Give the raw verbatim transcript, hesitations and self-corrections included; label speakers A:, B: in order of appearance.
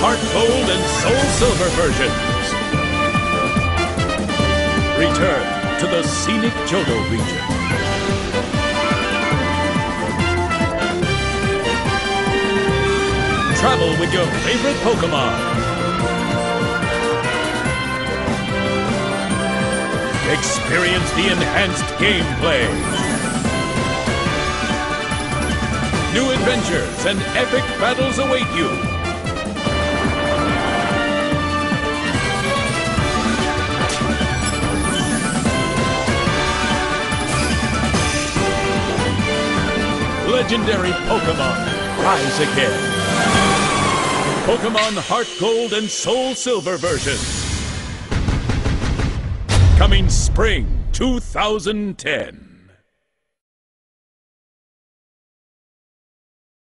A: Heart Gold and Soul Silver versions. Return to the scenic Johto region. Travel with your favorite Pokemon. Experience the enhanced gameplay. New adventures and epic battles await you. Legendary Pokemon rise again. Pokemon Heart Gold and Soul Silver versions. Coming spring two thousand ten.